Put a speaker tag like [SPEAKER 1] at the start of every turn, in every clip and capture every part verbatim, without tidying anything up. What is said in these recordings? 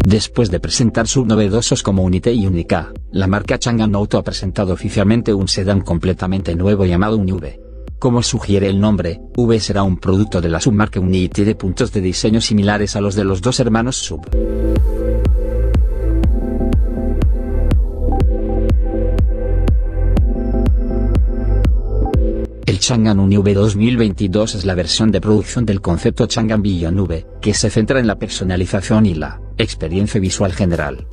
[SPEAKER 1] Después de presentar sus novedosos como Unite y Unica, la marca Changan Auto ha presentado oficialmente un sedán completamente nuevo llamado Uni V. Como sugiere el nombre, V será un producto de la submarca Uni y tiene puntos de diseño similares a los de los dos hermanos sub. El Changan Uni V dos mil veintidós es la versión de producción del concepto Changan Beyond V, que se centra en la personalización y la experiencia visual general.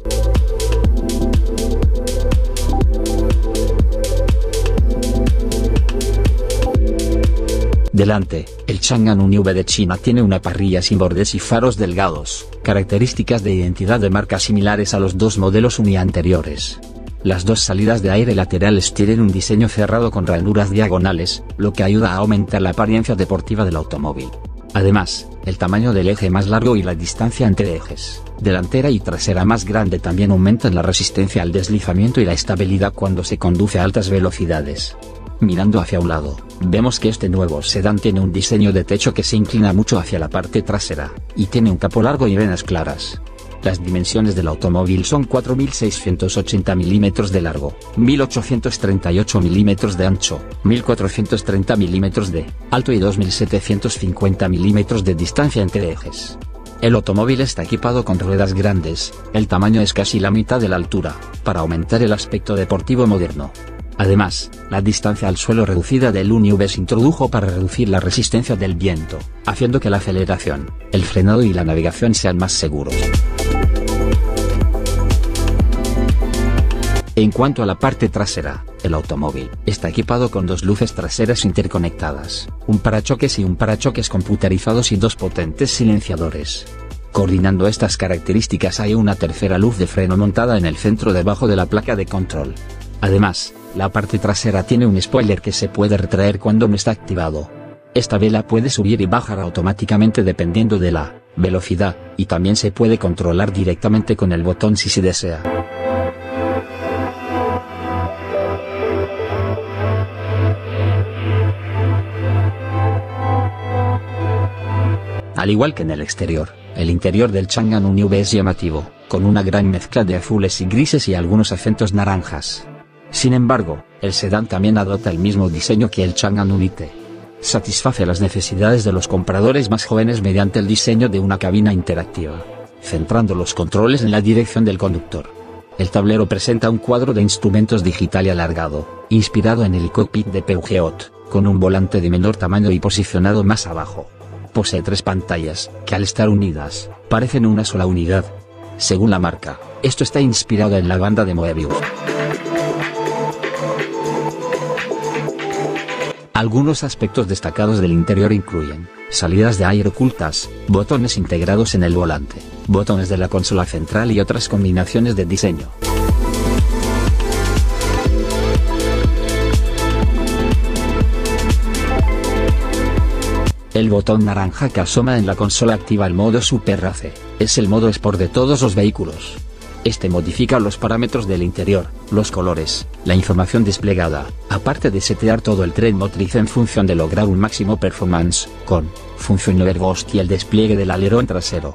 [SPEAKER 1] Delante, el Changan Uni V de China tiene una parrilla sin bordes y faros delgados, características de identidad de marca similares a los dos modelos Uni anteriores. Las dos salidas de aire laterales tienen un diseño cerrado con ranuras diagonales, lo que ayuda a aumentar la apariencia deportiva del automóvil. Además, el tamaño del eje más largo y la distancia entre ejes, delantera y trasera más grande también aumentan la resistencia al deslizamiento y la estabilidad cuando se conduce a altas velocidades. Mirando hacia un lado, vemos que este nuevo sedán tiene un diseño de techo que se inclina mucho hacia la parte trasera, y tiene un capó largo y venas claras. Las dimensiones del automóvil son cuatro mil seiscientos ochenta milímetros de largo, mil ochocientos treinta y ocho milímetros de ancho, mil cuatrocientos treinta milímetros de alto y dos mil setecientos cincuenta milímetros de distancia entre ejes. El automóvil está equipado con ruedas grandes, el tamaño es casi la mitad de la altura, para aumentar el aspecto deportivo moderno. Además, la distancia al suelo reducida del Uni V se introdujo para reducir la resistencia del viento, haciendo que la aceleración, el frenado y la navegación sean más seguros. En cuanto a la parte trasera, el automóvil está equipado con dos luces traseras interconectadas, un parachoques y un parachoques computarizados y dos potentes silenciadores. Coordinando estas características hay una tercera luz de freno montada en el centro debajo de la placa de control. Además, la parte trasera tiene un spoiler que se puede retraer cuando no está activado. Esta vela puede subir y bajar automáticamente dependiendo de la velocidad, y también se puede controlar directamente con el botón si se desea. Al igual que en el exterior, el interior del Changan Uni V es llamativo, con una gran mezcla de azules y grises y algunos acentos naranjas. Sin embargo, el sedán también adopta el mismo diseño que el Changan Unite. Satisface las necesidades de los compradores más jóvenes mediante el diseño de una cabina interactiva, centrando los controles en la dirección del conductor. El tablero presenta un cuadro de instrumentos digital y alargado, inspirado en el cockpit de Peugeot, con un volante de menor tamaño y posicionado más abajo. Posee tres pantallas, que al estar unidas, parecen una sola unidad. Según la marca, esto está inspirado en la banda de Moebius. Algunos aspectos destacados del interior incluyen salidas de aire ocultas, botones integrados en el volante, botones de la consola central y otras combinaciones de diseño. El botón naranja que asoma en la consola activa el modo Super Race, es el modo Sport de todos los vehículos. Este modifica los parámetros del interior, los colores, la información desplegada, aparte de setear todo el tren motriz en función de lograr un máximo performance, con función Overghost y el despliegue del alerón trasero.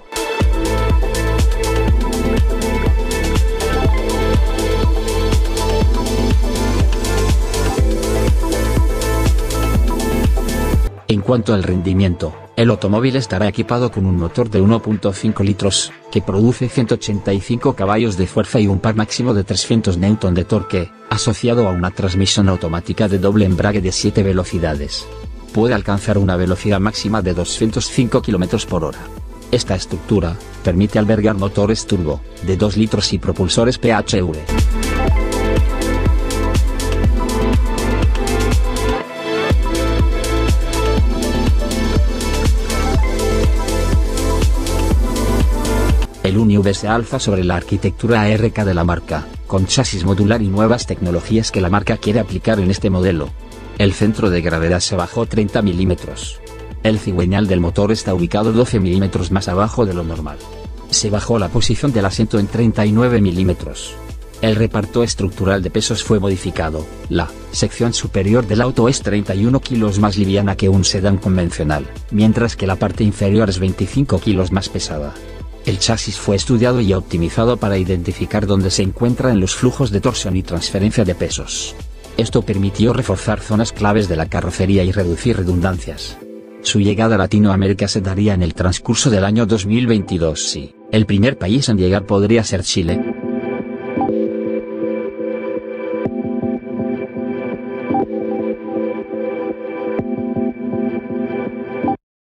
[SPEAKER 1] En cuanto al rendimiento, el automóvil estará equipado con un motor de uno punto cinco litros, que produce ciento ochenta y cinco caballos de fuerza y un par máximo de trescientos newton de torque, asociado a una transmisión automática de doble embrague de siete velocidades. Puede alcanzar una velocidad máxima de doscientos cinco kilómetros por hora. Esta estructura permite albergar motores turbo, de dos litros y propulsores P H V. El Uni V se alza sobre la arquitectura A R K de la marca, con chasis modular y nuevas tecnologías que la marca quiere aplicar en este modelo. El centro de gravedad se bajó treinta milímetros. El cigüeñal del motor está ubicado doce milímetros más abajo de lo normal. Se bajó la posición del asiento en treinta y nueve milímetros. El reparto estructural de pesos fue modificado. La sección superior del auto es treinta y uno kilos más liviana que un sedán convencional, mientras que la parte inferior es veinticinco kilos más pesada. El chasis fue estudiado y optimizado para identificar dónde se encuentra en los flujos de torsión y transferencia de pesos. Esto permitió reforzar zonas claves de la carrocería y reducir redundancias. Su llegada a Latinoamérica se daría en el transcurso del año dos mil veintidós y, el primer país en llegar podría ser Chile.